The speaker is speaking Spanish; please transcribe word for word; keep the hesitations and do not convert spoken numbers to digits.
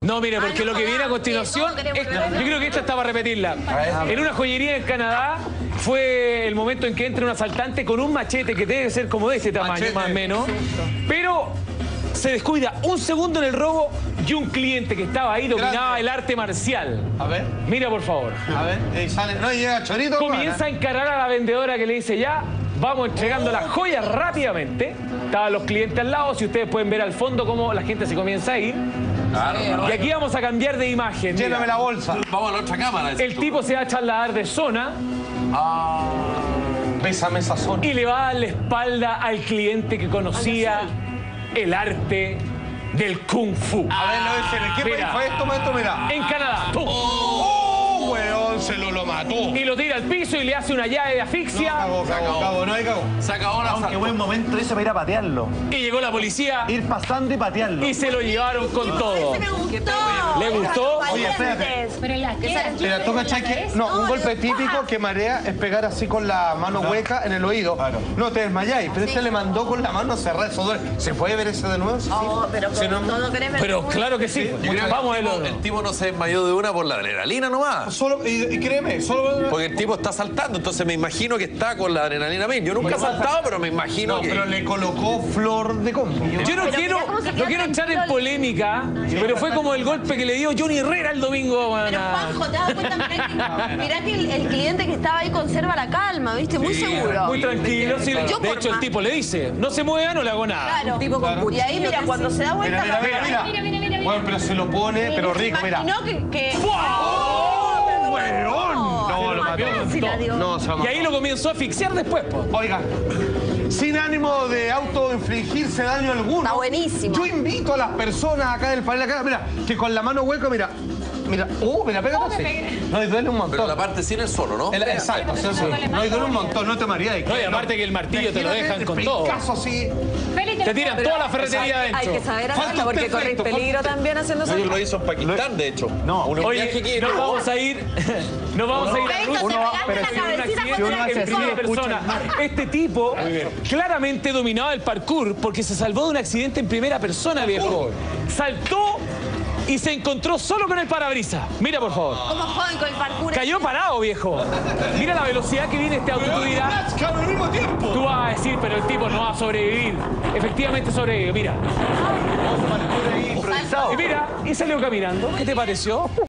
No, mire, porque Ah, no, lo que viene a ah, continuación, sí, todos es- queremos yo creo que esta está para repetirla. En una joyería en Canadá fue el momento en que entra un asaltante con un machete que debe ser como de este tamaño, Machete. más o menos. Pero se descuida un segundo en el robo y un cliente que estaba ahí dominaba Grande. el arte marcial. A ver, Mira, por favor. a ver. Y sale. No, y llega Chorito. Comienza a encarar a la vendedora que le dice ya, vamos entregando las joyas rápidamente. Estaban los clientes al lado, si ustedes pueden ver al fondo cómo la gente se comienza a ir. Y aquí vamos a cambiar de imagen. Lléname Mira. la bolsa. Vamos a la otra cámara. El tipo se va a trasladar de zona Bésame esa zona. y le va a dar la espalda al cliente que conocía el arte del Kung Fu. A ver, lo dice. ¿Qué país Mira. fue esto, maestro? Mira. En Canadá. ¡Pum! ¡Oh, weón! Se lo, lo mató. Y lo tira al piso y le hace una llave de No, asfixia. cagó, cagó, cagó. No hay cagó. Se acabó la Qué asalto. buen momento ese para ir a patearlo. Y llegó la policía Ir pasando y patearlo. y se lo llevaron con todo. Ese me gustó. ¿Le gustó? Oye, espérate. Valientes. Pero la Mira, toca que no, un golpe típico que marea es pegar así con la mano hueca en el oído. Claro. No te desmayáis, pero este le mandó con la mano cerrada. Eso duele. ¿Se puede ver ese de nuevo? Sí. Oh, pero Si no- todo querés ver. Pero claro que sí. Yo creo que Vamos el, el tipo, otro. el tipo no se desmayó de una por la adrenalina nomás. Solo, y, y créeme, solo. Porque el tipo está saltando, entonces me imagino que está con la adrenalina mil. Yo nunca he saltado, pero me imagino No, que... pero le colocó flor de combo. Yo no Pero quiero, mira cómo se no queda quiero entrar en tranquilo. polémica, pero fue como el golpe que le dio Johnny Herrera el domingo. Pero Ana. Juanjo, ¿te das cuenta? Mirá que, mirá que el, el cliente que estaba ahí conserva la calma, ¿viste? Muy seguro. Muy tranquilo. Sí, Yo de por hecho, el más- tipo le dice, no se mueva, no le hago nada. Claro. tipo con Y ahí, mira, cuando se da vuelta... Mira, mira, mira, mira. Mira, mira, mira, mira. Bueno, pero se lo pone, pero rico, mira. Imaginó que... que... ¡Oh, weón! No, lo mató. Sí, la dio. No, se lo Y mató. ahí lo comenzó a asfixiar después, po. Oiga, sin ánimo de autoinfligirse daño alguno. Está buenísimo. Yo invito a las personas acá del panel, acá, mira, que con la mano hueca, mira, mira, uh, mira, pégate así. No, y duele un montón. Pero la parte sin el solo, ¿no? El- exacto, sí, sí. No, y duele un montón, no te mareáis. No, y aparte que el martillo te lo Imagínate, dejan con de todo. fricazo así. Feli, Te tiran toda la ferretería Hay adentro. que saber Falta hacerlo porque perfecto, corréis peligro falta- también haciendo eso. Ellos lo hizo en Pakistán, de hecho. No. Un viaje Oye, que- nos vamos a ir, nos vamos a ir a Perfecto, Rusia. te pegaste pero la si Un cabecita accidente contra uno el hace en primera piso. persona. Este tipo claramente dominaba el parkour porque se salvó de un accidente en primera persona, viejo. Saltó y se encontró solo con el parabrisas. Mira, por favor. ¿Cómo joden con el parkour? Cayó parado, viejo. Mira la velocidad que viene este auto. Tú dirás, al mismo tiempo. tú vas a decir, pero el tipo no va a sobrevivir. Efectivamente sobrevivió, mira. Improvisado. Y mira, y salió caminando. ¿Qué te pareció?